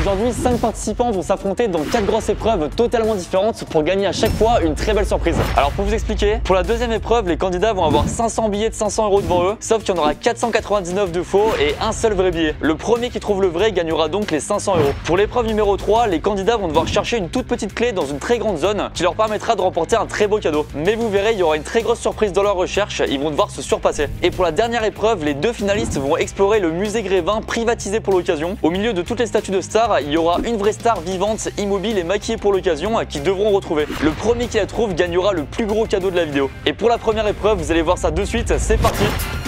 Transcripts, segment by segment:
Aujourd'hui, 5 participants vont s'affronter dans 4 grosses épreuves totalement différentes pour gagner à chaque fois une très belle surprise. Alors pour vous expliquer, pour la deuxième épreuve, les candidats vont avoir 500 billets de 500 € devant eux, sauf qu'il y en aura 499 de faux et un seul vrai billet. Le premier qui trouve le vrai gagnera donc les 500 €. Pour l'épreuve numéro 3, les candidats vont devoir chercher une toute petite clé dans une très grande zone qui leur permettra de remporter un très beau cadeau. Mais vous verrez, il y aura une très grosse surprise dans leur recherche, ils vont devoir se surpasser. Et pour la dernière épreuve, les 2 finalistes vont explorer le musée Grévin privatisé pour l'occasion. Au milieu de toutes les statues de stars, il y aura une vraie star vivante, immobile et maquillée pour l'occasion qui devront retrouver. Le premier qui la trouve gagnera le plus gros cadeau de la vidéo. Et pour la première épreuve, vous allez voir ça de suite, c'est parti.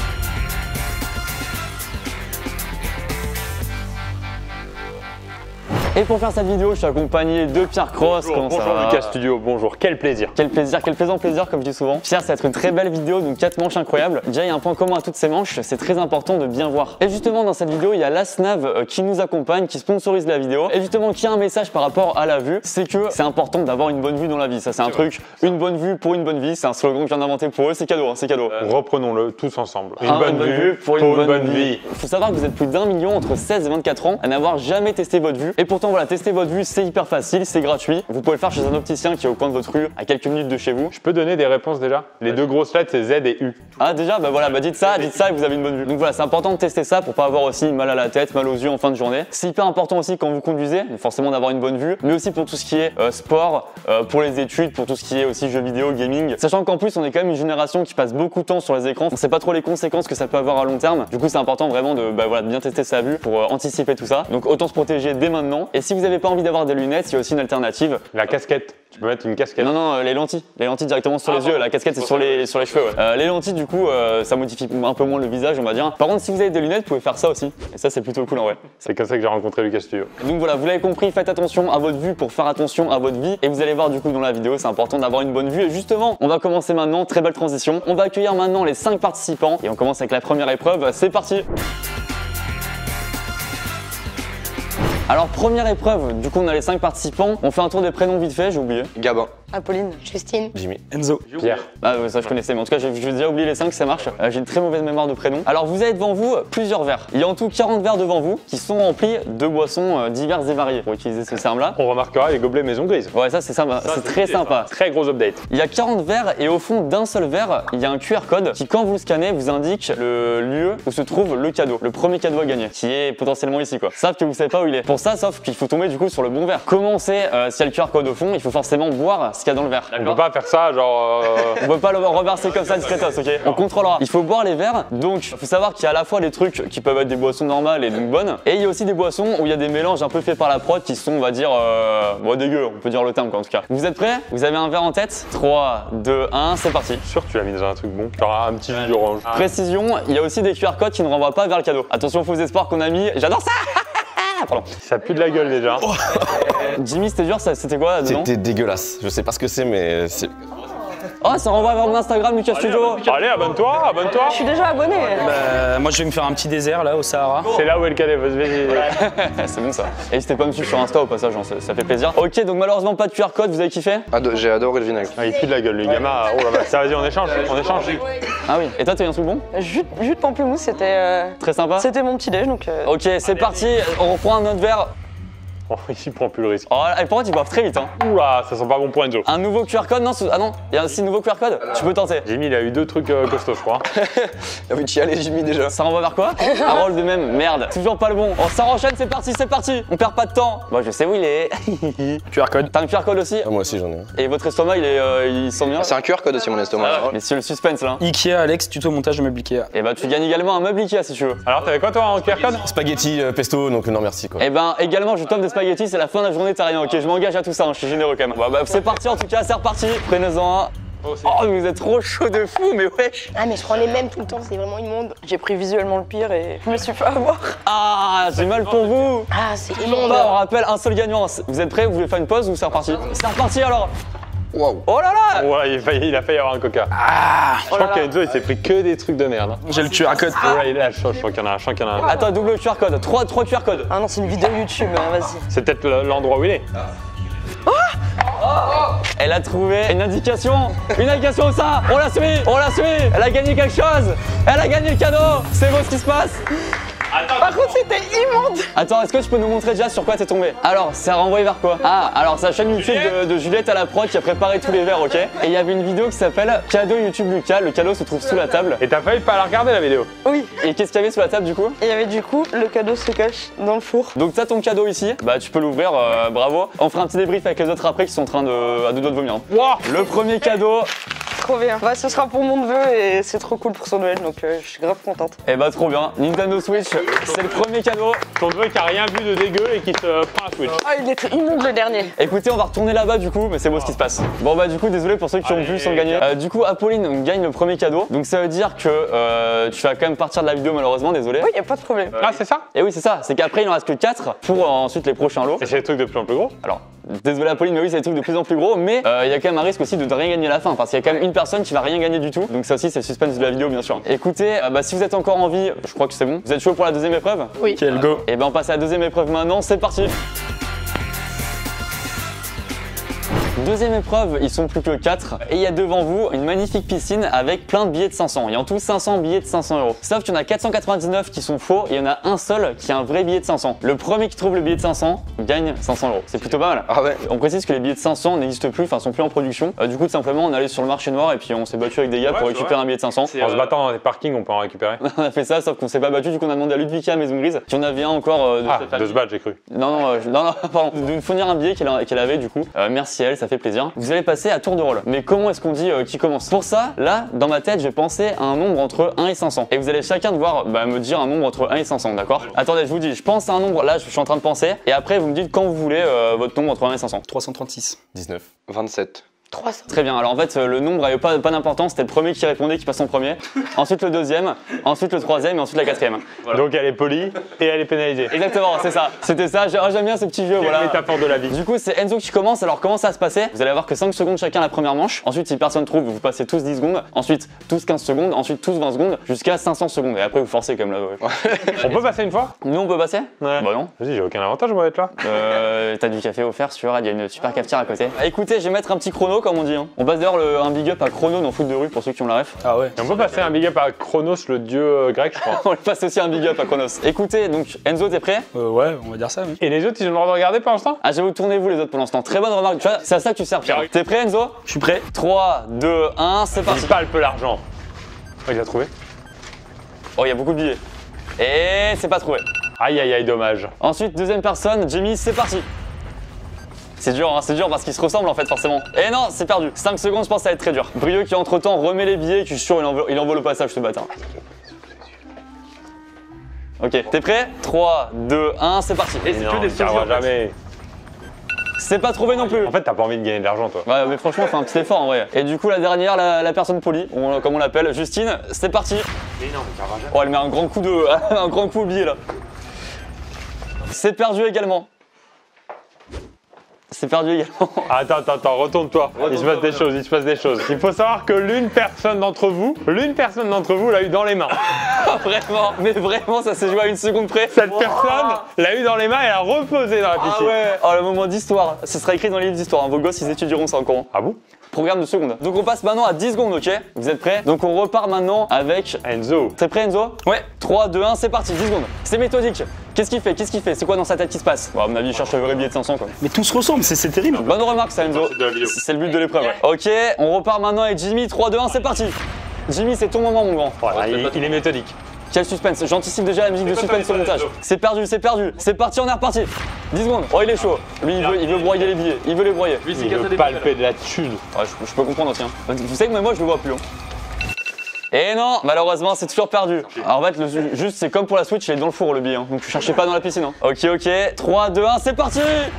Et pour faire cette vidéo, je suis accompagné de Pierre Cross. Bonjour Lucas Studio, bonjour, quel plaisir. Quel plaisir, quel plaisir comme je dis souvent. Pierre, ça va être une très belle vidéo, donc 4 manches incroyables. Déjà, il y a un point commun à toutes ces manches, c'est très important de bien voir. Et justement, dans cette vidéo, il y a l'ASNAV qui nous accompagne, qui sponsorise la vidéo. Et justement, qui a un message par rapport à la vue, c'est que c'est important d'avoir une bonne vue dans la vie. Ça, c'est un truc, une bonne vue pour une bonne vie. C'est un slogan que je viens d'inventer pour eux, c'est cadeau, c'est cadeau. Reprenons-le tous ensemble. Une bonne vue pour une bonne vie. Il faut savoir que vous êtes plus d'1 million entre 16 et 24 ans à n'avoir jamais testé votre vue. Et pourtant, voilà, tester votre vue, c'est hyper facile, c'est gratuit. Vous pouvez le faire chez un opticien qui est au coin de votre rue, à quelques minutes de chez vous. Je peux donner des réponses déjà? Les 2 grosses lettres, c'est Z et U. Ah déjà, bah voilà, bah dites ça et vous avez une bonne vue. Donc voilà, c'est important de tester ça pour pas avoir aussi mal à la tête, mal aux yeux en fin de journée. C'est hyper important aussi quand vous conduisez, forcément d'avoir une bonne vue, mais aussi pour tout ce qui est sport, pour les études, pour tout ce qui est aussi jeux vidéo, gaming. Sachant qu'en plus, on est quand même une génération qui passe beaucoup de temps sur les écrans. On sait pas trop les conséquences que ça peut avoir à long terme. Du coup, c'est important vraiment de bien tester sa vue pour anticiper tout ça. Donc autant se protéger dès maintenant. Et si vous n'avez pas envie d'avoir des lunettes, il y a aussi une alternative. La casquette. Tu peux mettre une casquette? Non, les lentilles directement sur les yeux. La casquette, c'est sur les cheveux. Ouais. Les lentilles, du coup, ça modifie un peu moins le visage, on va dire. Par contre, si vous avez des lunettes, vous pouvez faire ça aussi. Et ça, c'est plutôt cool en vrai. C'est comme ça que j'ai rencontré Lucas Studio. Donc voilà, vous l'avez compris, faites attention à votre vue pour faire attention à votre vie. Et vous allez voir du coup dans la vidéo, c'est important d'avoir une bonne vue. Et justement, on va commencer maintenant, très belle transition. On va accueillir maintenant les 5 participants. Et on commence avec la première épreuve. C'est parti! Alors première épreuve, du coup on a les 5 participants, on fait un tour des prénoms vite fait, j'ai oublié. Gabin. Apolline. Justine. Jimmy. Enzo. Pierre. Ah ouais, ça je connaissais, mais en tout cas j'ai déjà oublié les 5, ça marche. J'ai une très mauvaise mémoire de prénoms. Alors vous avez devant vous plusieurs verres. Il y a en tout 40 verres devant vous qui sont remplis de boissons diverses et variées, pour utiliser ce terme là. On remarquera les gobelets maison grise. Ouais, ça c'est sympa, c'est très sympa. Très gros update. Il y a 40 verres et au fond d'un seul verre, il y a un QR code qui quand vous le scannez vous indique le lieu où se trouve le cadeau, le premier cadeau à gagner, qui est potentiellement ici quoi. Sauf que vous savez pas où il est. Pour ça, sauf qu'il faut tomber du coup sur le bon verre. Comment on sait s'il y a le QR code au fond? Il faut forcément boire ce qu'il y a dans le verre. On peut pas faire ça genre... On peut pas le reverser comme ça discretos, ok? On contrôlera. Il faut boire les verres, donc il faut savoir qu'il y a à la fois des trucs qui peuvent être des boissons normales et donc bonnes, et il y a aussi des boissons où il y a des mélanges un peu faits par la prod qui sont, on va dire, dégueu, on peut dire le terme quoi en tout cas. Vous êtes prêts? Vous avez un verre en tête? 3, 2, 1, c'est parti. Sûr que tu l'as mis dans un truc bon. Genre un petit jus d'orange. Précision, il y a aussi des QR codes qui ne renvoient pas vers le cadeau. Attention aux faux espoirs qu'on a mis, j'adore ça. Pardon. Ça pue de la gueule déjà. Oh. Jimmy, c'était dur, c'était quoi dedans? C'était dégueulasse, je sais pas ce que c'est mais c'est... Oh, ça renvoie vers mon Instagram, Lucas Studio. Allez, abonne-toi, abonne-toi. Je suis déjà abonné. Moi je vais me faire un petit désert là au Sahara. C'est là où est le cadet, vas-y. C'est bon ça. Et n'hésitez pas à me suivre sur Insta au passage, ça fait plaisir. Ok, donc malheureusement pas de QR code, vous avez kiffé? J'ai adoré le vinaigre. Ah, il pue de la gueule, le gamin. Oh là là, ça vas-y, on échange, on échange. Ah oui, et toi t'as eu un truc bon? Jus de pamplemousse, c'était Très sympa. c'était mon petit déj donc. Ok, c'est parti, on reprend un autre verre. Oh, il prend plus le risque. Oh, et pour moi, tu boives très vite. Hein. Oula, ça sent pas bon pour Enzo. Un nouveau QR code? Non, ah non, il y a aussi un nouveau QR code. Tu peux tenter. Jimmy, il a eu 2 trucs costauds, je crois. Ah oui, tu y allais, Jimmy, déjà. Ça renvoie vers quoi? Harold de même, merde. Toujours pas le bon. On s'enchaîne, c'est parti, c'est parti. On perd pas de temps. Moi, je sais où il est. QR code. T'as un QR code aussi? Ah, moi aussi j'en ai un. Et votre estomac, il sent bien? C'est un QR code aussi, mon estomac. Ah ouais. Mais c'est le suspense là. Ikea, Alex, tuto montage de meubles Ikea. Et bah, tu gagnes également un meuble Ikea si tu veux. Alors, t'avais quoi toi en QR code? Spaghetti, pesto, donc non merci quoi. Et ben, également, je t'offre des spaghettis, c'est la fin de la journée, t'as rien. Ok, je m'engage à tout ça, hein, je suis généreux quand même. Bah, c'est parti en tout cas, c'est reparti. Prenez-en un. Oh, vous êtes trop chaud de fou, mais wesh. Ah mais je prends les mêmes tout le temps, c'est vraiment immonde. J'ai pris visuellement le pire et je me suis fait avoir. Ah, j'ai mal pour vous. Ah c'est immonde. Bah, on rappelle un seul gagnant. Vous êtes prêts? Vous voulez faire une pause ou c'est reparti? C'est reparti alors. Waouh. Oh là là. Ouais, il a failli avoir un coca. Je crois qu'Enzo il s'est pris que des trucs de merde. J'ai le QR code. Ouais, il est là, je crois qu'il y en a un. Attends, double QR code. 3 QR codes. Ah non, c'est une vidéo YouTube, hein, vas-y. C'est peut-être l'endroit où il est. Elle a trouvé une indication au ça. On la suit. Elle a gagné quelque chose. Elle a gagné le cadeau. C'est beau ce qui se passe. Attends, Par contre, c'était immonde. Attends, est-ce que tu peux nous montrer déjà sur quoi t'es tombé? Alors, c'est renvoyé vers quoi? Ah, alors c'est la chaîne YouTube de Juliette à la prod qui a préparé tous les verres, ok? Et il y avait une vidéo qui s'appelle Cadeau YouTube Lucas. Le cadeau se trouve sous la table. Et t'as failli pas la regarder la vidéo? Oui. Et qu'est-ce qu'il y avait sous la table du coup? Et il y avait du coup, le cadeau se cache dans le four. Donc t'as ton cadeau ici, bah tu peux l'ouvrir, bravo. On fera un petit débrief avec les autres après qui sont en train à deux doigts de vomir. Wow. Le premier cadeau, Trop bien. Bah, ce sera pour mon neveu et c'est trop cool pour son Noël, donc je suis grave contente. eh bah trop bien. Nintendo Switch, c'est le premier cadeau. Ton neveu qui a rien vu de dégueu et qui se prend un Switch. Ah, il était immonde le dernier. Écoutez, on va retourner là-bas du coup, mais c'est beau ce qui se passe. Bon bah du coup, désolé pour ceux qui ont vu sans gagner. Du coup, Apolline gagne le premier cadeau, donc ça veut dire que tu vas quand même partir de la vidéo malheureusement, désolé. Oui, y a pas de problème. Ah, c'est ça? Et oui, c'est ça, c'est qu'après il en reste que 4 pour ensuite les prochains lots. Et c'est des trucs de plus en plus gros? Alors, désolé Apolline, mais oui, c'est des trucs de plus en plus gros, mais il y a quand même un risque aussi de ne rien gagner à la fin, parce qu'il y a quand même une personne qui va rien gagner du tout. Donc ça aussi, c'est le suspense de la vidéo, bien sûr. Écoutez, si vous êtes encore en vie, je crois que c'est bon. Vous êtes chaud pour la deuxième épreuve? Oui. Quel go. Et ben on passe à la deuxième épreuve maintenant, c'est parti. Deuxième épreuve, ils sont plus que 4 et il y a devant vous une magnifique piscine avec plein de billets de 500. Il y a en tout 500 billets de 500 €. Sauf qu'il y en a 499 qui sont faux et il y en a un seul qui a un vrai billet de 500. Le premier qui trouve le billet de 500 gagne 500 €. C'est plutôt pas mal. Ah ouais. On précise que les billets de 500 n'existent plus, enfin sont plus en production. Du coup, tout simplement, on est allé sur le marché noir et puis on s'est battu avec des gars pour récupérer un billet de 500. En se battant dans les parkings, on peut en récupérer. On a fait ça, sauf qu'on s'est pas battu. Du coup, on a demandé à Ludwika à Maison Grise qu'il y en avait un encore de cette De se battre, j'ai cru. non, pardon. De nous fournir un billet qu'elle avait du coup. Merci à elle, ça fait plaisir. Vous allez passer à tour de rôle. Mais comment est-ce qu'on dit qui commence? Pour ça, là, dans ma tête, j'ai pensé à un nombre entre 1 et 500. Et vous allez chacun devoir me dire un nombre entre 1 et 500, d'accord? Attendez, je vous dis, je pense à un nombre, là, je suis en train de penser. Et après, vous me dites quand vous voulez votre nombre entre 1 et 500. 336. 19. 27. 300. Très bien, alors en fait le nombre n'avait pas d'importance, c'était le premier qui répondait qui passe en premier, ensuite le deuxième, ensuite le troisième et ensuite la quatrième. Voilà. Donc elle est polie et elle est pénalisée. Exactement, c'est ça, c'était ça, j'aime bien ces petits jeux, Quelle voilà. métaphore de la vie. Du coup c'est Enzo qui commence, alors comment ça va se passer? Vous allez avoir que 5 secondes chacun la première manche, ensuite si personne trouve, vous passez tous 10 secondes, ensuite tous 15 secondes, ensuite tous 20 secondes, jusqu'à 500 secondes, et après vous forcez comme là. Ouais. On peut passer une fois? Nous on peut passer? Ouais. Bah non. Vas-y, j'ai aucun avantage moi d'être là. T'as du café offert sur, il y a une super cafetière à côté. Écoutez, je vais mettre un petit chrono comme on dit. Hein. On passe d'ailleurs un big up à Chrono dans Foot de rue pour ceux qui ont la ref. Ah ouais. Et on peut passer un big up à Chronos, le dieu grec, je crois. On lui passe aussi un big up à Chronos. Écoutez, donc Enzo, t'es prêt? Ouais, on va dire ça. Oui. Et les autres, ils ont le droit de regarder pour l'instant? Ah, j'avoue, tournez-vous les autres pour l'instant. Très bonne remarque. Tu vois, c'est à ça que tu sers, Pierre. T'es prêt, Enzo? Je suis prêt. 3, 2, 1, c'est parti. Il palpe l'argent. Oh, il l'a trouvé. Oh, il y a beaucoup de billets. Et c'est pas trouvé. Aïe aïe aïe, dommage. Ensuite, deuxième personne, Jimmy, c'est parti. C'est dur, hein, c'est dur parce qu'ils se ressemblent en fait, forcément. Et non, c'est perdu. 5 secondes, je pense que ça va être très dur. Brieux qui, entre temps, remet les billets, qui je suis sûr, il envoie le passage, ce bâtard. Ok, t'es prêt? 3, 2, 1, c'est parti. Et Non, il n'y arrivera jamais. C'est pas trouvé non plus. En fait, t'as pas envie de gagner de l'argent, toi. Ouais, mais franchement, fais un petit effort en vrai. Et du coup, la dernière, la personne polie, comme on l'appelle, Justine, c'est parti. Mais non, mais jamais. Oh, elle met un grand coup un grand coup au billet là. C'est perdu également. C'est perdu également. Attends, retourne-toi. Il se passe des choses, Il faut savoir que l'une personne d'entre vous l'a eu dans les mains. Vraiment, mais vraiment, ça s'est joué à une seconde près. Cette personne l'a eu dans les mains et l'a reposé dans la piscine. Ah ouais. Oh, le moment d'histoire. Ce sera écrit dans les livres d'histoire. Hein. Vos gosses, ils étudieront ça encore. Ah bon? Programme de seconde. Donc on passe maintenant à 10 secondes, ok? Vous êtes prêts? Donc on repart maintenant avec Enzo. T'es prêt, Enzo? Ouais. 3, 2, 1, c'est parti, 10 secondes. C'est méthodique. Qu'est-ce qu'il fait? C'est quoi dans sa tête qui se passe? Bon, à mon avis, il cherche le vrai billet de 500 quoi. Mais tout se ressemble, c'est terrible. Bonne remarque ça, Enzo. C'est le but de l'épreuve. Ouais. Ok, on repart maintenant avec Jimmy. 3, 2, 1, c'est parti. Jimmy, c'est ton moment, mon grand. Voilà, il est méthodique. Quel suspense. J'anticipe déjà la musique de suspense au montage. C'est perdu, c'est perdu. C'est parti, on est reparti. 10 secondes. Oh, il est chaud. Lui, il veut broyer les billets. Il veut les broyer. Il veut palper de la thune. Ouais, je peux comprendre aussi. Hein. Vous savez que même moi, je le vois plus. Hein. Et non, malheureusement, c'est toujours perdu. Alors en fait, juste, c'est comme pour la Switch, il est dans le four le billet. Hein. Donc, cherchez pas dans la piscine. Hein. Ok. 3, 2, 1, c'est parti.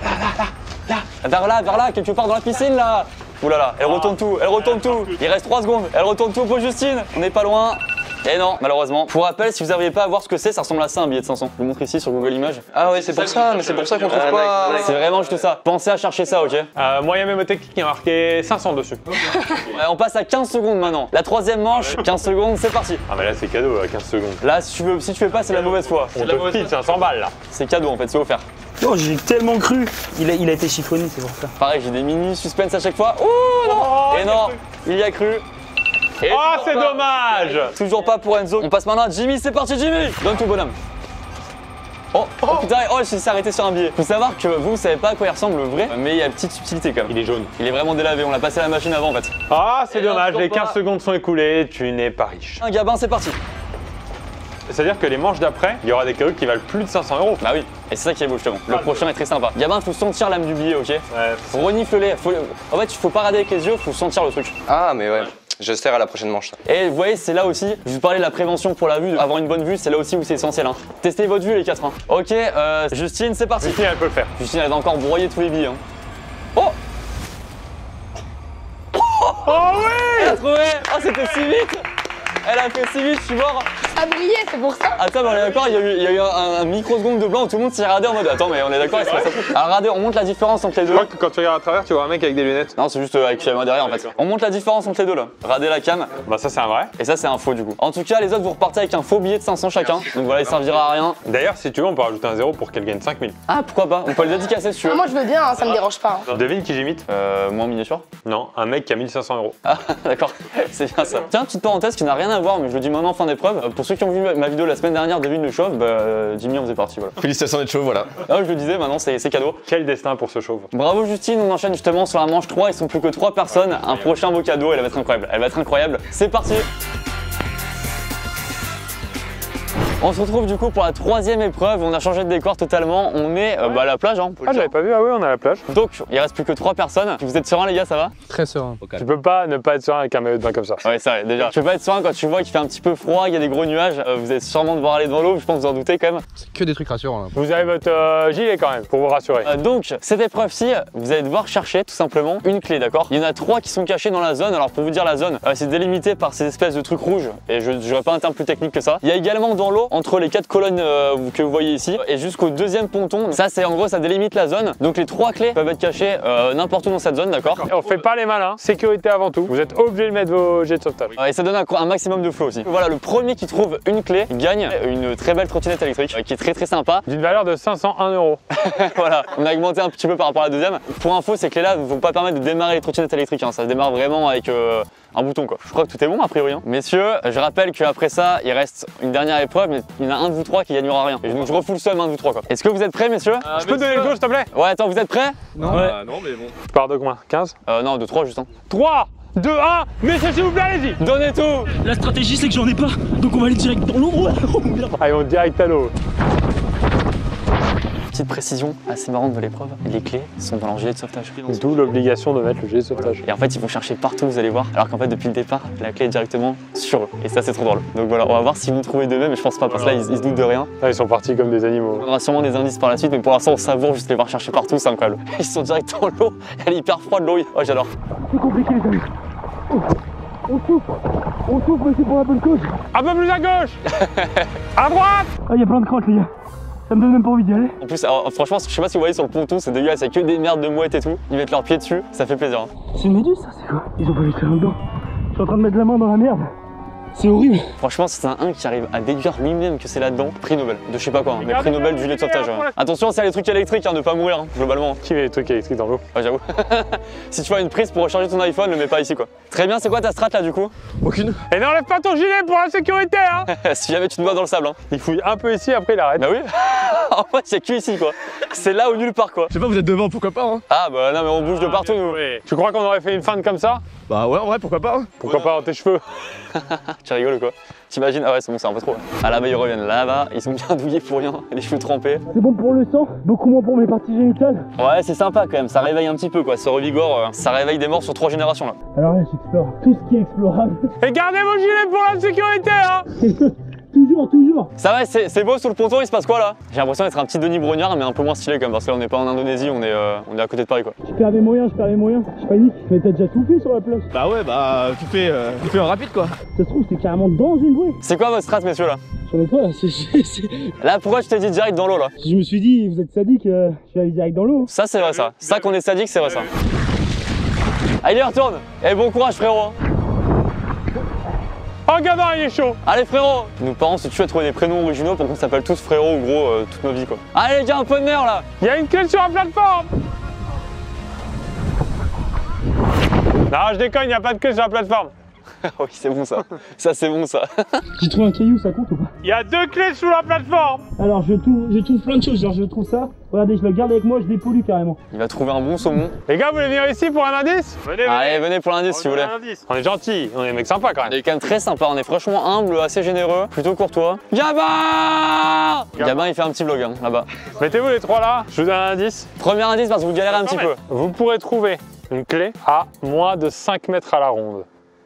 Là. Vers là, quelque part dans la piscine, là. Ouh là là, elle retourne tout. Il reste 3 secondes. Elle retourne tout pour Justine. On n'est pas loin. Et non, malheureusement. Pour rappel, si vous n'arrivez pas à voir ce que c'est, ça ressemble à ça un billet de 500. Je vous montre ici sur Google Images. Ah ouais, c'est pour ça, mais c'est pour ça qu'on trouve pas. C'est vraiment juste ça. Pensez à chercher ça, ok? Moyen mémotechnique qui a marqué 500 dessus. Ouais, on passe à 15 secondes maintenant. La troisième manche, 15 secondes, c'est parti. Ah mais là c'est cadeau à 15 secondes. Là, si tu fais pas, c'est la mauvaise foi. On te file 500 balles là. C'est cadeau en fait, c'est offert. Oh, j'ai tellement cru. Il a été chiffonné, c'est pour ça. Pareil, j'ai des mini suspense à chaque fois. Oh non! Et non, il y a cru. Et oh, c'est dommage! Toujours pas pour Enzo. On passe maintenant à Jimmy, c'est parti Jimmy! Donne tout bonhomme. Oh putain, oh, je suis arrêté sur un billet. Faut savoir que vous savez pas à quoi il ressemble le vrai, mais il y a une petite subtilité quand même. Il est jaune. Il est vraiment délavé, on l'a passé à la machine avant en fait. Ah, c'est Et dommage, là, les toujours 15 secondes sont écoulées, tu n'es pas riche. Un Gabin, c'est parti. C'est-à-dire que les manches d'après, il y aura des cadeaux qui valent plus de 500 €. Bah oui, et c'est ça qui est beau justement. Le prochain est très sympa. Gabin, faut sentir l'âme du billet, ok? Ouais. Renifle-les. En fait, il faut pas regarder avec les yeux, faut sentir le truc. Ah, mais ouais. J'espère à la prochaine manche. Ça. Et vous voyez, c'est là aussi, je vous parlais de la prévention pour la vue, avoir une bonne vue, c'est là aussi où c'est essentiel. Hein. Testez votre vue les 4. Hein. Ok, Justine, c'est parti. Justine, elle peut le faire. Justine, elle va encore broyer tous les billets. Hein. Oh! Oh oui! Elle a trouvé! Oh, c'était si vite! Elle a fait si vite, je suis mort! Ça brillait, c'est pour ça. Attends, mais on est d'accord, il y a eu un microseconde de blanc où tout le monde s'est regardé en mode attends, mais on est d'accord, il se passe un truc. Alors regardez, on montre la différence entre les Je deux. crois que quand tu regardes à travers, tu vois un mec avec des lunettes. Non, c'est juste avec la main derrière en fait. On montre la différence entre les deux là. Regardez la cam. Bah, ça, c'est un vrai. Et ça, c'est un faux du coup. En tout cas, les autres, vous repartez avec un faux billet de 500 chacun. Donc voilà, il servira à rien. D'ailleurs, si tu veux, on peut rajouter un 0 pour qu'elle gagne 5000. Ah, pourquoi pas? On peut le dédicacer si tu veux. Ah, moi, je veux bien, hein, ça me dérange pas. Hein. Devine qui j'imite? Moi en miniature? Non, un mec qui a 1500 €. Ah, d'accord, c'est bien ça. Tiens, petite parenthèse qui n'a rien à voir, mais je le dis maintenant en fin d'épreuve. Pour ceux qui ont vu ma vidéo la semaine dernière, devine le chauve, Jimmy en faisait partie, voilà. Félicitations d'être chaud, voilà. Là, je le disais, maintenant c'est cadeau. Quel destin pour ce chauve. Bravo Justine, on enchaîne justement sur la manche 3, ils sont plus que 3 personnes. Un prochain beau cadeau, elle va être incroyable. Elle va être incroyable. C'est parti! On se retrouve du coup pour la 3e épreuve, on a changé de décor totalement, on est à la plage hein. Ah, j'avais pas vu, ah oui, on est à la plage. Donc il reste plus que 3 personnes, vous êtes sereins les gars, ça va? Très serein. Tu peux pas ne pas être serein avec un maillot de bain comme ça. Ouais c'est vrai, déjà. Tu peux pas être serein quand tu vois qu'il fait un petit peu froid, il y a des gros nuages, vous allez sûrement devoir aller dans l'eau, je pense que vous en doutez quand même. C'est que des trucs rassurants là. Vous avez votre gilet quand même, pour vous rassurer. Donc cette épreuve-ci, vous allez devoir chercher tout simplement une clé, d'accord? Il y en a 3 qui sont cachés dans la zone, alors pour vous dire la zone, c'est délimité par ces espèces de trucs rouges, et je n'aurai pas un terme plus technique que ça. Il y a également dans l'eau, entre les 4 colonnes que vous voyez ici et jusqu'au 2e ponton, ça c'est en gros ça délimite la zone, donc les 3 clés peuvent être cachées n'importe où dans cette zone, d'accord? On fait pas les malins, sécurité avant tout. Vous êtes obligé de mettre vos jets de sauvetage. Et ça donne un maximum de flow aussi. Voilà, le premier qui trouve une clé gagne une très belle trottinette électrique qui est très sympa. D'une valeur de 501 €. Voilà, on a augmenté un petit peu par rapport à la deuxième. Pour info, ces clés-là ne vont pas permettre de démarrer les trottinettes électriques, hein. Ça démarre vraiment avec un bouton quoi. Je crois que tout est bon a priori. Hein. Messieurs, je rappelle qu'après ça, il reste une dernière épreuve, mais il y en a un de vous 3 qui gagnera rien. Et donc je refous le seum, un de vous 3 quoi. Est-ce que vous êtes prêts messieurs? Je peux te donner le go s'il te plaît? Ouais, attends, vous êtes prêts? Non, ouais. non mais bon. Tu pars de combien? 15? Non, de 3 juste. Hein. 3, 2, 1, messieurs s'il vous plaît, allez-y! Donnez tout! La stratégie c'est que j'en ai pas, donc on va aller direct dans l'eau. Allez, on direct à l'eau. Petite précision assez marrante de l'épreuve, les clés sont dans leur gilet de sauvetage. D'où l'obligation de mettre le gilet de sauvetage. Et en fait, ils vont chercher partout, vous allez voir, alors qu'en fait, depuis le départ, la clé est directement sur eux. Et ça, c'est trop drôle. Donc voilà, on va voir si vous trouvez de même, mais je pense pas, parce que là, ils se doutent de rien. Là, ils sont partis comme des animaux. On aura sûrement des indices par la suite, mais pour l'instant, on savoure juste les voir chercher partout, c'est incroyable. Ils sont direct dans l'eau, elle est hyper froide l'eau. Oh, j'adore. C'est compliqué les amis. On souffre, mais c'est pour la bonne cause. Un peu plus à gauche. À droite. Ah, il y a plein de crottes les gars. Ça me donne même pas envie d'y aller. En plus, alors, franchement, je sais pas si vous voyez sur le ponton, c'est dégueulasse, il y a que des merdes de mouettes et tout. Ils mettent leurs pieds dessus, ça fait plaisir. Hein. C'est une méduse ça, c'est quoi? Ils ont pas mis ça dedans. Je suis en train de mettre la main dans la merde. C'est horrible. Franchement, c'est un qui arrive à déduire lui-même que c'est là-dedans. Prix Nobel, de je sais pas quoi, hein, mais prix Nobel du gilet de sauvetage. Ouais. Attention, c'est les trucs électriques, hein, de pas mourir, hein, globalement. Qui met les trucs électriques dans l'eau? Ouais, j'avoue. Si tu vois une prise pour recharger ton iPhone, le mets pas ici quoi. Très bien, c'est quoi ta strat là du coup? Aucune. Et n'enlève pas ton gilet pour la sécurité, hein. Si jamais tu te noies dans le sable. Hein. Il fouille un peu ici, après il arrête. Bah oui. En fait, c'est que ici quoi. C'est là ou nulle part quoi. Je sais pas, vous êtes devant, pourquoi pas hein? Ah bah non, mais on bouge de partout nous. Oui. Tu crois qu'on aurait fait une feinte comme ça? Bah ouais, en vrai, pourquoi pas hein? Pourquoi pas dans tes cheveux? Tu rigoles quoi? T'imagines? Ah ouais, c'est bon, c'est un peu trop. Ah là-bas, ils reviennent. Là-bas, ils sont bien douillés pour rien. Les cheveux trempés. C'est bon pour le sang, beaucoup moins pour mes parties génitales. Ouais, c'est sympa quand même. Ça réveille un petit peu quoi. Ça revigore. Ça réveille des morts sur 3 générations là. Alors là, j'explore tout ce qui est explorable. Et gardez vos gilets pour la sécurité, hein. Toujours. Ça va, c'est beau sur le ponton, il se passe quoi là? J'ai l'impression d'être un petit Denis Brognard, mais un peu moins stylé quand même, parce que là on n'est pas en Indonésie, on est à côté de Paris quoi. Je perds les moyens, je panique. Mais t'as déjà tout fait sur la plage. Bah ouais, bah tu fais en rapide quoi. Ça se trouve, c'est carrément dans une bouée. C'est quoi votre strat messieurs là? J'en ai pas, Là, pourquoi tu t'es dit direct dans l'eau là? Je me suis dit, vous êtes sadique, je vais aller direct dans l'eau. Ça c'est vrai ça. Ça qu'on est sadique, c'est vrai ça. Allez, retourne. Et bon courage frérot. Oh gamin, il est chaud. Allez frérot. Nos parents se tuent à trouver des prénoms originaux pour qu'on s'appelle tous frérot ou gros toute nos vies quoi. Allez les gars, un peu de mer là. Il y a une clé sur la plateforme. Non, je déconne, il n'y a pas de clé sur la plateforme. Oui, c'est bon ça. Ça, c'est bon ça. J'ai trouvé un caillou, ça compte ou pas? Il y a 2 clés sous la plateforme. Alors je trouve plein de choses, genre je trouve ça. Regardez, je le garde avec moi, je dépollue carrément. Il va trouver un bon saumon. Les gars, vous voulez venir ici pour un indice? Venez, Allez, venez pour l'indice si vous voulez. On est gentils, on est des mecs sympas quand On même. est quand même très sympa, on est franchement humble, assez généreux, plutôt courtois. Gabin! Gabin, il fait un petit vlog hein, là-bas. Mettez-vous les 3 là, je vous donne un indice. Premier indice parce que vous galérez un petit peu. Vous pourrez trouver une clé à moins de 5 mètres à la ronde.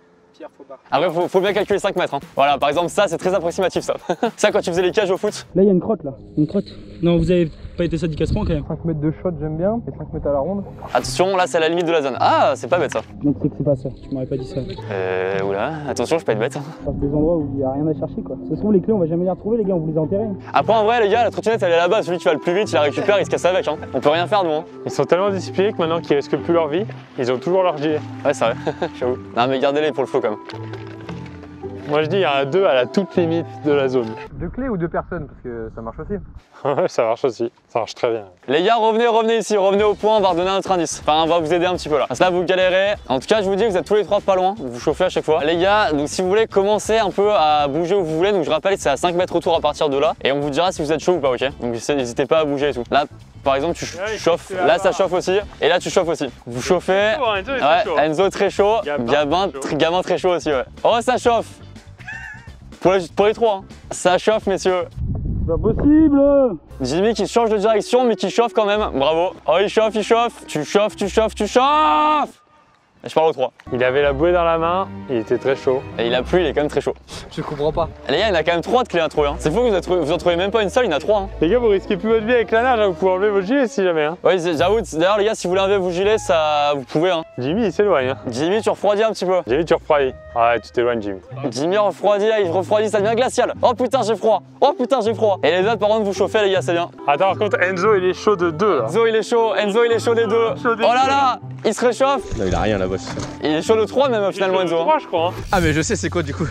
Après, faut bien calculer 5 mètres. Hein. Voilà, par exemple, ça, c'est très approximatif ça. Ça, quand tu faisais les cages au foot. Là, il y a une crotte là. Une crotte. Non, vous avez pas été syndicat-franc quand même. 5 mètres de shot, j'aime bien. Et 5 mètres à la ronde. Attention, là, c'est à la limite de la zone. Ah, c'est pas bête ça. Donc c'est que c'est pas ça. Tu m'aurais pas dit ça. Oula, attention, je peux être bête. Hein. Parce des endroits où il y a rien à chercher quoi. Ça se trouve, les clés, on va jamais les retrouver, les gars, on vous les a enterrés. Après, en vrai, les gars, la trottinette, elle est là-bas. Celui qui va le plus vite, il la récupère, il se casse avec. Hein. On peut rien faire, nous. Hein. Ils sont tellement disciplinés que maintenant qu'ils risquent plus leur vie, ils ont toujours leur gilet. Ouais, c'est vrai. J'avoue. Non, mais gardez-les pour le flow quand même. Moi je dis il y en a 2 à la toute limite de la zone. 2 clés ou 2 personnes? Parce que ça marche aussi. Ouais, ça marche aussi, ça marche très bien. Les gars, revenez ici, revenez au point, on va redonner un autre indice. Enfin, on va vous aider un petit peu là. Parce que là, vous galérez. En tout cas, je vous dis que vous êtes tous les 3 pas loin, vous vous chauffez à chaque fois. Les gars, donc si vous voulez commencer un peu à bouger où vous voulez, donc je rappelle que c'est à 5 mètres autour à partir de là. Et on vous dira si vous êtes chaud ou pas, ok? Donc n'hésitez pas à bouger et tout. Là, par exemple, tu chauffes, là ça chauffe aussi, et là tu chauffes aussi. Vous chauffez. Ouais, Enzo très chaud, Gabin très chaud aussi, ouais. Oh, ça chauffe! Pour les 3, hein. Ça chauffe, messieurs. C'est pas possible! Jimmy qui change de direction, mais qui chauffe quand même. Bravo. Oh, il chauffe, il chauffe. Tu chauffes, tu chauffes, tu chauffes! Et je parle aux 3. Il avait la bouée dans la main, il était très chaud. Et il a plu, il est quand même très chaud. Je comprends pas. Les gars, il y en a quand même 3 de clés à trouver. Hein. C'est fou que vous en trouvez même pas une seule, il y en a 3. Hein. Les gars, vous risquez plus votre vie avec la nage, hein. Vous pouvez enlever votre gilet si jamais. Hein. Oui, j'avoue. D'ailleurs, les gars, si vous voulez enlever vos gilets, ça, vous pouvez. Hein. Jimmy, il s'éloigne. Hein. Jimmy, tu refroidis un petit peu. Jimmy, tu refroidis. Ouais, tu t'éloignes, Jimmy. Jimmy refroidit, il refroidit, ça devient glacial. Oh putain, j'ai froid. Oh putain, j'ai froid. Et les autres, par contre, vous chauffez, les gars, c'est bien. Attends, par contre, Enzo, il est chaud de 2 là. Enzo, il est chaud. Enzo, il est chaud des 2. Oh là là, il se réchauffe. Non, il a rien là-bas. Il est chaud de 3 même finalement, Enzo. 3, je crois. Hein. Ah, mais je sais c'est quoi du coup.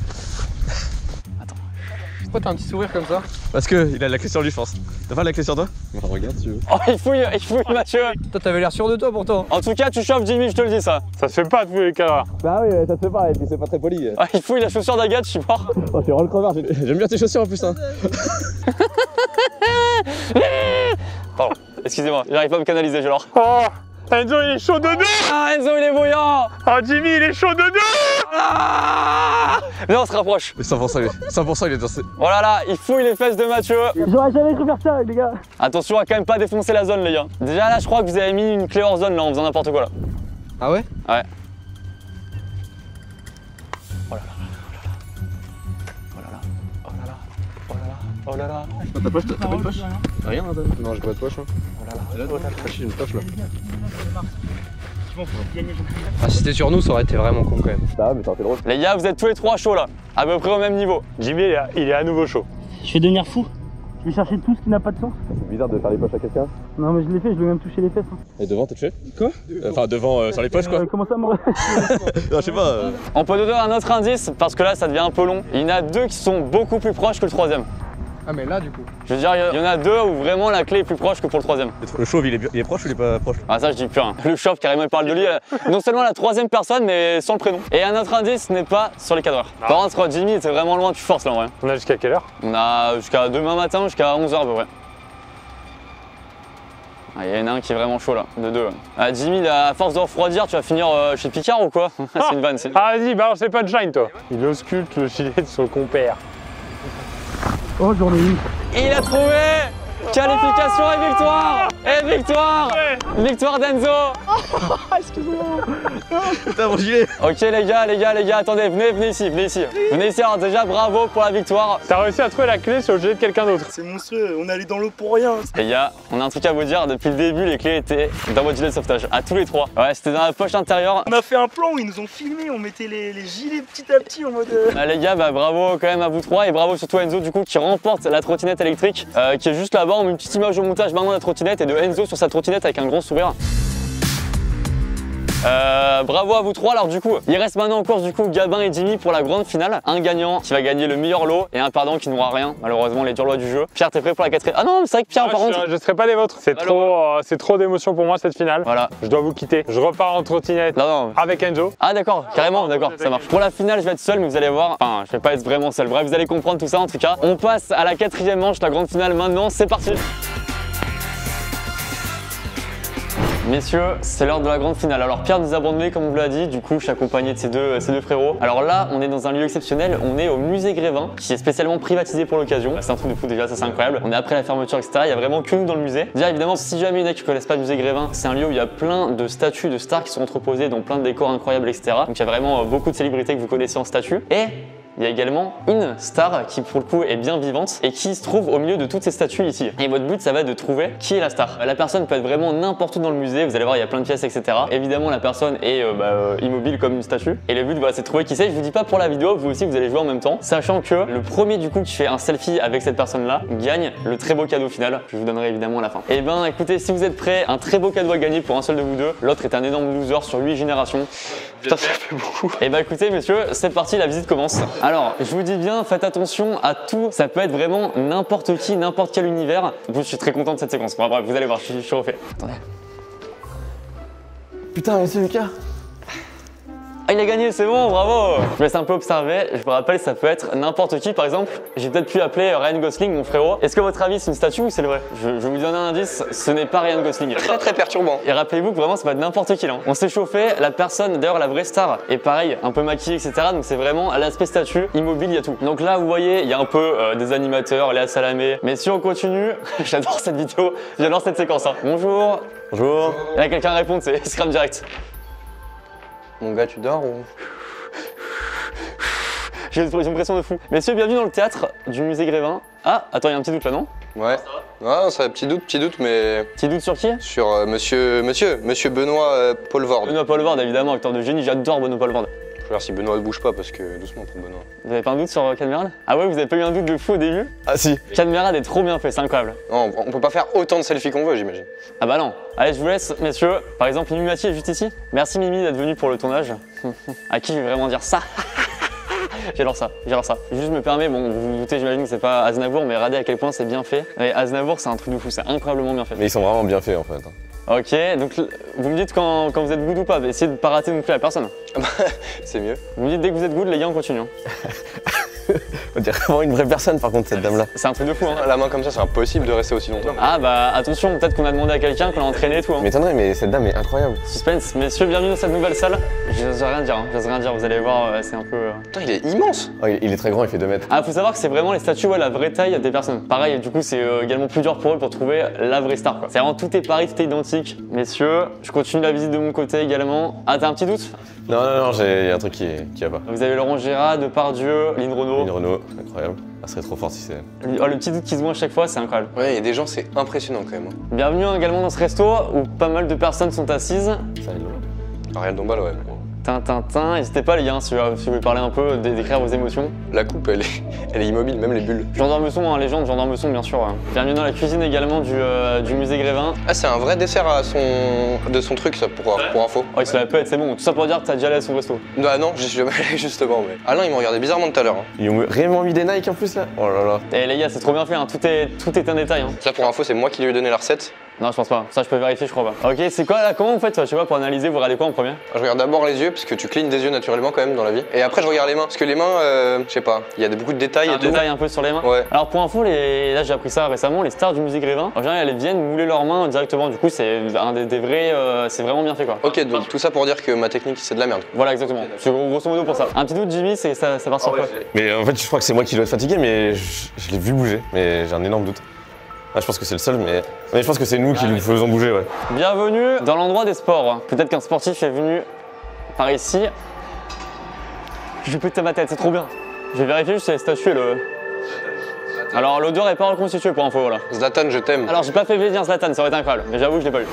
Attends. Pourquoi t'as un petit sourire comme ça? Parce que il a la clé sur lui, je pense. T'as pas la clé sur toi? Bah, regarde si tu veux. Oh, il fouille Mathieu. Toi, t'avais l'air sûr de toi pourtant. En tout cas, tu chauffes, Jimmy, je te le dis ça. Ça se fait pas tous les cas. Bah oui, ça se fait pas, et puis c'est pas très poli. Ah, il fouille la chaussure d'Agathe, je suis mort. Oh, je suis roll crevard, j'aime bien tes chaussures en plus. Hein. Pardon, excusez-moi, j'arrive pas à me canaliser, je l'or. Oh, Enzo, il est chaud de 2. Ah, Enzo, il est bouillant. Oh, Jimmy, il est chaud de 2. Ah, mais on se rapproche. Mais 100%, il est dansé. Oh là là, il fouille les fesses de Mathieu. J'aurais jamais cru faire ça, les gars. Attention à quand même pas défoncer la zone, les gars. Déjà là, je crois que vous avez mis une clé hors zone là en faisant n'importe quoi là. Ah ouais? Ouais. Oh là là. T'as pas une poche? Rien, là, non, j'ai pas de poche. Hein. Oh là là. J'ai une poche là. Ah, si c'était sur nous, ça aurait été vraiment con quand même. Ça, mais ça aurait été drôle. Les gars, vous êtes tous les 3 chauds là, à peu près au même niveau. Jimmy, il est à nouveau chaud. Je vais devenir fou. Je vais chercher tout ce qui n'a pas de sens. C'est bizarre de faire les poches à quelqu'un. Non, mais je l'ai fait, je vais même toucher les fesses. Hein. Et devant, t'es touché? Quoi? Enfin, devant, sur les poches quoi. Comment ça, moi? Non, je sais pas. On peut donner un autre indice parce que là, ça devient un peu long. Il y en a 2 qui sont beaucoup plus proches que le 3e. Ah, mais là du coup. Je veux dire, il y en a 2 où vraiment la clé est plus proche que pour le 3e. Le chauve, il est proche ou il est pas proche? Ah, ça, je dis plus rien. Le chauve, carrément, il parle de lui. Non seulement la 3e personne, mais sans le prénom. Et un autre indice n'est pas sur les cadreurs. Par contre, Jimmy, t'es vraiment loin, tu forces là en vrai. On a jusqu'à quelle heure? On a jusqu'à demain matin, jusqu'à 11h à peu près. Ah, il y en a un qui est vraiment chaud là, de 2. Ah, Jimmy, à force de refroidir, tu vas finir chez Picard ou quoi? C'est une vanne, c'est. Ah, vas-y, balance les punchlines, toi. Il ausculte le gilet de son compère. Oh, j'en ai une. Il a trouvé! Qualification et victoire! Et victoire! Victoire d'Enzo! Putain, mon gilet! Ok les gars, attendez, venez ici. Venez ici, alors déjà bravo pour la victoire. T'as réussi à trouver la clé sur le gilet de quelqu'un d'autre. C'est monstrueux, on est allé dans l'eau pour rien. Les gars, on a un truc à vous dire, depuis le début les clés étaient dans votre gilet de sauvetage, à tous les 3. Ouais, c'était dans la poche intérieure. On a fait un plan où ils nous ont filmé, on mettait les gilets petit à petit en mode... Ah, les gars, bah, bravo quand même à vous 3 et bravo surtout à Enzo du coup qui remporte la trottinette électrique qui est juste là-bas. On met une petite image au montage maintenant de la trottinette et de Enzo sur sa trottinette avec un gros sourire. Bravo à vous trois. Alors du coup, il reste maintenant en course du coup Gabin et Jimmy pour la grande finale. Un gagnant qui va gagner le meilleur lot et un perdant qui n'aura rien. Malheureusement, les durs lois du jeu. Pierre, t'es prêt pour la quatrième? Ah non, mais c'est vrai que Pierre, par contre. Je serai pas les vôtres. C'est trop d'émotion pour moi cette finale. Voilà. Je dois vous quitter. Je repars en trottinette avec Enzo. Ah d'accord, carrément, d'accord, ça marche. Pour la finale, je vais être seul, mais vous allez voir. Enfin, je vais pas être vraiment seul. Bref, vous allez comprendre tout ça en tout cas. On passe à la quatrième manche, la grande finale maintenant. C'est parti. Messieurs, c'est l'heure de la grande finale. Alors Pierre nous a abandonnés comme on vous l'a dit, du coup je suis accompagné de ces deux frérots. Alors là, on est dans un lieu exceptionnel, on est au musée Grévin, qui est spécialement privatisé pour l'occasion. C'est un truc de fou déjà, ça c'est incroyable. On est après la fermeture, etc. Il y a vraiment que nous dans le musée. Déjà évidemment, si jamais il y en a qui ne connaissent pas le musée Grévin, c'est un lieu où il y a plein de statues de stars qui sont entreposées, dans plein de décors incroyables, etc. Donc il y a vraiment beaucoup de célébrités que vous connaissez en statue. Et il y a également une star qui pour le coup est bien vivante et qui se trouve au milieu de toutes ces statues ici. Et votre but ça va être de trouver qui est la star. La personne peut être vraiment n'importe où dans le musée, vous allez voir il y a plein de pièces etc. Évidemment la personne est immobile comme une statue. Et le but voilà, c'est de trouver qui c'est. Je vous dis pas pour la vidéo, vous aussi vous allez jouer en même temps. Sachant que le premier du coup qui fait un selfie avec cette personne là gagne le très beau cadeau final. Je vous donnerai évidemment à la fin. Et ben écoutez, si vous êtes prêts, un très beau cadeau à gagner pour un seul de vous deux. L'autre est un énorme loser sur 8 générations. Putain ça fait beaucoup. Et bah écoutez messieurs, c'est parti, la visite commence. Alors je vous dis bien, faites attention à tout, ça peut être vraiment n'importe qui, n'importe quel univers. Je suis très content de cette séquence. Bon, bref, vous allez voir, je suis refait. Attendez. Putain, mais c'est Lucas. Ah, il a gagné, c'est bon, bravo. Je vous laisse un peu observer. Je vous rappelle, ça peut être n'importe qui. Par exemple, j'ai peut-être pu appeler Ryan Gosling, mon frérot. Est-ce que votre avis, c'est une statue ou c'est le vrai? Je vous donne un indice, ce n'est pas Ryan Gosling. Très très perturbant. Et rappelez-vous que vraiment, ça peut être n'importe qui là. On s'est chauffé, la personne, d'ailleurs, la vraie star est pareil, un peu maquillée, etc. Donc c'est vraiment à l'aspect statue, immobile, il y a tout. Donc là, vous voyez, il y a un peu des animateurs, Léa Salamé. Mais si on continue, j'adore cette vidéo, j'adore cette séquence. Hein. Bonjour. Bonjour. Il y a quelqu'un à répondre, c'est Scram Direct. Mon gars, tu dors ou? J'ai une impression de fou. Messieurs, bienvenue dans le théâtre du musée Grévin. Ah, attends, il y a un petit doute là, non? Ouais. Ah, ça, petit doute, mais. Petit doute sur qui? Sur monsieur Benoît Poelvoorde. Benoît Poelvoorde, évidemment, acteur de génie, j'adore Benoît Poelvoorde. Je vais voir si Benoît ne bouge pas parce que doucement pour Benoît. Vous avez pas un doute sur Cadmerade? Ah ouais, vous avez pas eu un doute de fou au début? Ah si. Cadmerade est trop bien fait, c'est incroyable. Non, on peut pas faire autant de selfies qu'on veut, j'imagine. Ah bah non. Allez, je vous laisse, messieurs. Par exemple, Mimi Mathieu est juste ici. Merci Mimi d'être venue pour le tournage. À qui je vais vraiment dire ça? J'adore ça, j'adore ça. Juste me permets, bon, vous vous doutez, j'imagine que c'est pas Aznavour, mais regardez à quel point c'est bien fait. Et Aznavour, c'est un truc de fou, c'est incroyablement bien fait. Mais ils sont vraiment bien faits en fait. Ok, donc vous me dites quand vous êtes good ou pas, essayez de pas rater non plus la personne. C'est mieux. Vous me dites dès que vous êtes good, les gars, on continue. On dirait vraiment une vraie personne par contre cette dame là. C'est un truc de fou, hein. La main comme ça, c'est impossible de rester aussi longtemps. Ah bah attention, peut-être qu'on a demandé à quelqu'un, qu'on l'a entraîné et tout. Hein. M'étonnerait, mais cette dame est incroyable. Suspense, messieurs, bienvenue dans cette nouvelle salle. J'ose rien dire, hein. J'ose rien dire, vous allez voir, c'est un peu. Putain, il est immense. Oh, il est très grand, il fait 2 mètres. Ah, faut savoir que c'est vraiment les statues, ouais, la vraie taille des personnes. Pareil, du coup, c'est également plus dur pour eux pour trouver la vraie star, quoi. C'est vraiment tout est pareil, tout est identique. Messieurs, je continue la visite de mon côté également. Ah, t'as un petit doute? Non, il y a un truc qui va pas. Vous avez Laurent Gérard, Depardieu, Lynn Renaud. Lynn Renaud, incroyable. Ça serait trop fort si c'est. Oh, le petit doute qui se voit à chaque fois, c'est incroyable. Ouais, il y a des gens, c'est impressionnant quand même. Bienvenue également dans ce resto où pas mal de personnes sont assises. Ça Ariel Dombal, ouais. Tintintin, n'hésitez pas les gars, si vous voulez parler un peu, décrire vos émotions. La coupe, elle est immobile, même les bulles. Jean d'Ormesson, hein, légende, Jean d'Ormesson bien sûr. Ouais. Bienvenue dans la cuisine également du musée Grévin. Ah, c'est un vrai dessert de son truc, ça, pour info. Oh, il se la pète, c'est bon. Tout ça pour dire que t'as déjà allé à son resto. Ah non, j'y suis jamais allé justement, mais. Alain, il m'a regardé bizarrement tout à l'heure. Hein. Ils ont réellement mis des Nike en plus là. Oh là là. Et les gars, c'est trop bien fait, hein. Tout est un détail. Hein. Ça, pour info, c'est moi qui lui ai donné la recette. Non, je pense pas. Ça, je peux vérifier, je crois pas. Ok, c'est quoi là? Comment vous faites? Je sais pas, pour analyser, vous regardez quoi en premier? Je regarde d'abord les yeux, parce que tu clignes des yeux naturellement quand même dans la vie. Et après, je regarde les mains. Parce que les mains, je sais pas, il y a beaucoup de détails et tout. Détails un peu sur les mains. Ouais. Alors pour info, là j'ai appris ça récemment, les stars du musée Grévin, en général, elles viennent mouler leurs mains directement. Du coup, c'est un des vrais. C'est vraiment bien fait quoi. Ok, donc tout ça pour dire que ma technique, c'est de la merde. Voilà, exactement. C'est grosso modo pour ça. Un petit doute, Jimmy, ça part sur quoi? Mais en fait, je crois que c'est moi qui dois être fatigué, mais je l'ai vu bouger. Mais j'ai un énorme doute. Ah, je pense que c'est le seul, mais je pense que c'est nous qui nous faisons bouger, ouais. Bienvenue dans l'endroit des sports. Peut-être qu'un sportif est venu par ici. Je vais péter ma tête, c'est trop bien. Je vais vérifier juste si les statues et le. Alors l'odeur est pas reconstituée pour info, voilà. Zlatan, je t'aime. Alors j'ai pas fait venir Zlatan, ça aurait été incroyable, mais j'avoue que je l'ai pas eu.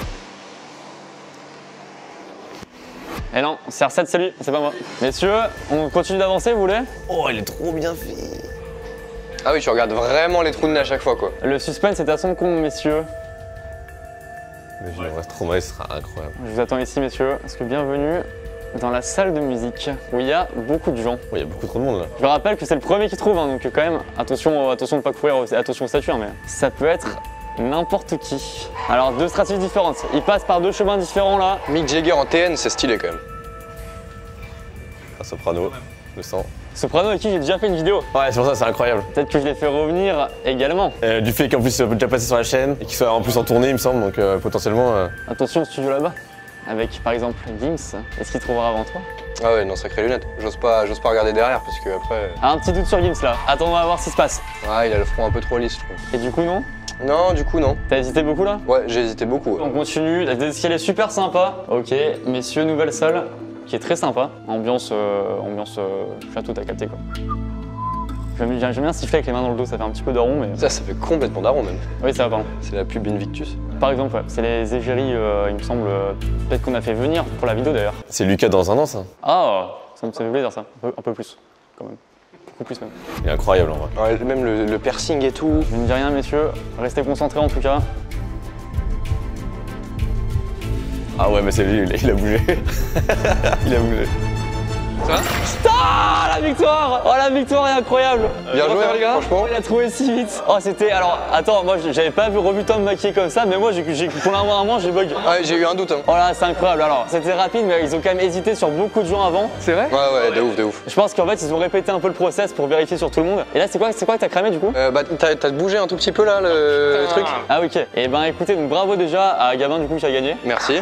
Et non, CR7 c'est lui, c'est pas moi. Messieurs, on continue d'avancer, vous voulez? Oh, elle est trop bien faite. Ah oui, tu regardes vraiment les trous de nez à chaque fois, quoi. Le suspense est à son comble, messieurs. Mais je reste trop mal, ce sera incroyable. Je vous attends ici, messieurs, parce que bienvenue dans la salle de musique où il y a beaucoup de gens. Il y a beaucoup trop de monde là. Je vous rappelle que c'est le premier qui trouve, hein, donc quand même, attention, attention de ne pas courir, attention aux statues, hein, mais ça peut être n'importe qui. Alors, deux stratégies différentes. Ils passent par deux chemins différents là. Mick Jagger en TN, c'est stylé quand même. Un soprano, le sang. Soprano avec qui j'ai déjà fait une vidéo. Ouais, c'est pour ça, c'est incroyable. Peut-être que je l'ai fait revenir également. Du fait qu'en plus, il soit déjà passé sur la chaîne et qu'il soit en plus en tournée, il me semble, donc potentiellement. Attention au studio là-bas. Avec par exemple Gims, est-ce qu'il trouvera avant toi? Ah ouais, non, sacré lunette. J'ose pas regarder derrière parce que après. Ah, un petit doute sur Gims là. Attendons à voir ce qui se passe. Ah, il a le front un peu trop lisse, je trouve. Et du coup, non? Non, du coup, non. T'as hésité beaucoup là? Ouais, j'ai hésité beaucoup. On continue. La escalier est super sympa. Ok, messieurs, nouvelle salle qui est très sympa. Ambiance château, t'as capté quoi. J'aime bien siffler avec les mains dans le dos, ça fait un petit peu daron, mais. Ça fait complètement daron même. Oui, ça va, pardon. C'est la pub Invictus. Par exemple, ouais, c'est les égéries, il me semble, peut-être qu'on a fait venir pour la vidéo d'ailleurs. C'est Lucas dans un an, ça. Ah, ça me fait plaisir ça. Un peu plus, quand même. Beaucoup plus même. Il est incroyable en vrai. Ouais, même le piercing et tout. Je ne dis rien, messieurs. Restez concentrés en tout cas. Ah ouais, mais c'est lui, il a bougé. Il a bougé. Ça va? Ah, la victoire! Oh, la victoire est incroyable! Bien joué, les gars! franchement. Il a trouvé si vite! Oh, c'était. Alors, attends, moi j'avais pas revu Tom maquiller comme ça, mais moi pour l'instant, j'ai bug. Ouais, j'ai eu un doute. Hein. Oh là, c'est incroyable. Alors, c'était rapide, mais ils ont quand même hésité sur beaucoup de gens avant. C'est vrai? Ouais, de ouf, de ouf. Je pense qu'en fait, ils ont répété un peu le process pour vérifier sur tout le monde. Et là, c'est quoi que t'as cramé du coup? Bah, t'as bougé un tout petit peu là, le truc. Ah, ok. Et ben, écoutez, donc bravo déjà à Gabin du coup qui a gagné. Merci.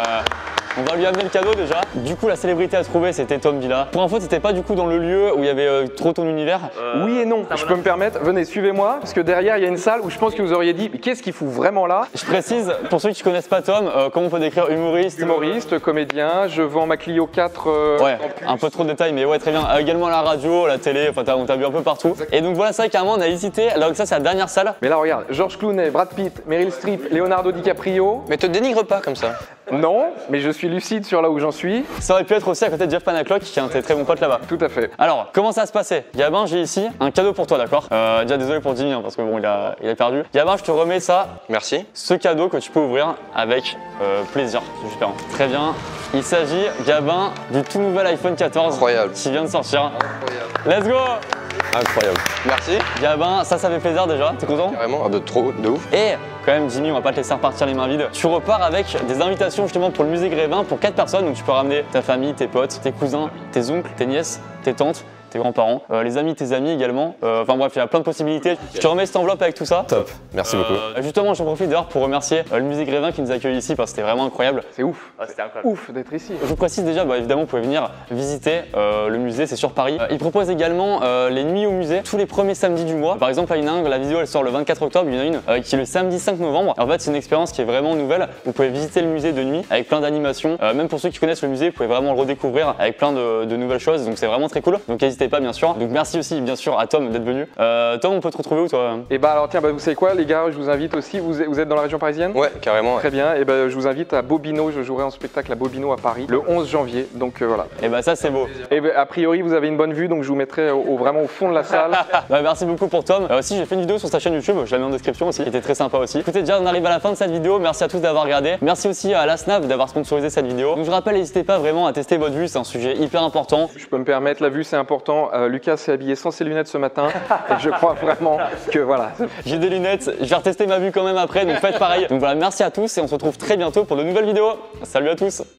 On va lui amener le cadeau déjà. Du coup, la célébrité à trouver, c'était Tom Villa. Pour info, t'étais pas du coup dans le lieu où il y avait trop ton univers. Oui et non, je peux me permettre, venez, suivez-moi, parce que derrière il y a une salle où je pense que vous auriez dit, mais qu'est-ce qu'il fout vraiment là? Je précise, pour ceux qui connaissent pas Tom, comment on peut décrire humoriste? Humoriste, comédien, je vends ma Clio 4. Ouais, un peu trop de détails, mais ouais, très bien. Également à la radio, à la télé, enfin, on t'a vu un peu partout. Et donc voilà, ça, carrément, on a hésité. Alors que ça, c'est la dernière salle. Mais là, regarde, George Clooney, Brad Pitt, Meryl Streep, Leonardo DiCaprio. Mais te dénigre pas comme ça. Non, mais je suis lucide sur là où j'en suis. Ça aurait pu être aussi à côté de Jeff Panaclock, qui est un de tes très bons potes là-bas. Tout à fait. Alors, comment ça va se passer? Gabin, j'ai ici un cadeau pour toi, d'accord? Déjà désolé pour Jimmy, hein, parce que bon, il a perdu. Gabin, je te remets ça. Merci. Ce cadeau que tu peux ouvrir avec plaisir. C'est super. Très bien. Il s'agit, Gabin, du tout nouvel iPhone 14 Incroyable. qui vient de sortir. Incroyable. Let's go! Incroyable. Merci. Gabin, ça fait plaisir déjà. T'es content? Carrément, ah, de ouf. Et quand même, Jimmy, on va pas te laisser repartir les mains vides. Tu repars avec des invitations justement pour le musée Grévin pour 4 personnes. Donc tu peux ramener ta famille, tes potes, tes cousins, tes oncles, tes nièces, tes tantes, tes grands-parents, les amis, tes amis également. Enfin bref, il y a plein de possibilités. Je te remets cette enveloppe avec tout ça. Top, merci beaucoup. Justement, j'en profite d'ailleurs pour remercier le musée Grévin qui nous accueille ici parce que c'était vraiment incroyable. C'est ouf. C'était incroyable. Ouf d'être ici. Je vous précise déjà, évidemment, vous pouvez venir visiter le musée, c'est sur Paris. Il propose également les nuits au musée tous les premiers samedis du mois. Par exemple, là, il y en a un, la vidéo elle sort le 24 octobre, il y en a une qui est le samedi 5 novembre. En fait, c'est une expérience qui est vraiment nouvelle. Vous pouvez visiter le musée de nuit avec plein d'animations. Même pour ceux qui connaissent le musée, vous pouvez vraiment le redécouvrir avec plein de nouvelles choses. Donc c'est vraiment très cool. Donc n'hésitez pas, bien sûr. Donc merci aussi, bien sûr, à Tom d'être venu. Tom, on peut te retrouver où toi? Et bah alors tiens, vous savez quoi les gars, je vous invite aussi, vous êtes dans la région parisienne? Ouais, carrément. Ouais. Très bien, et ben je vous invite à Bobino, je jouerai en spectacle à Bobino à Paris le 11 janvier, donc voilà. Et bah ça c'est beau. Et ben, a priori vous avez une bonne vue, donc je vous mettrai vraiment au fond de la salle. Merci beaucoup pour Tom. Aussi j'ai fait une vidéo sur sa chaîne YouTube, je la mets en description aussi, qui était très sympa aussi. Écoutez, déjà on arrive à la fin de cette vidéo, merci à tous d'avoir regardé. Merci aussi à la Snap d'avoir sponsorisé cette vidéo. Donc je rappelle, n'hésitez pas vraiment à tester votre vue, c'est un sujet hyper important. Je peux me permettre, la vue c'est important. Lucas s'est habillé sans ses lunettes ce matin et je crois vraiment que voilà. J'ai des lunettes, je vais retester ma vue quand même après, donc faites pareil. Donc voilà, merci à tous et on se retrouve très bientôt pour de nouvelles vidéos. Salut à tous!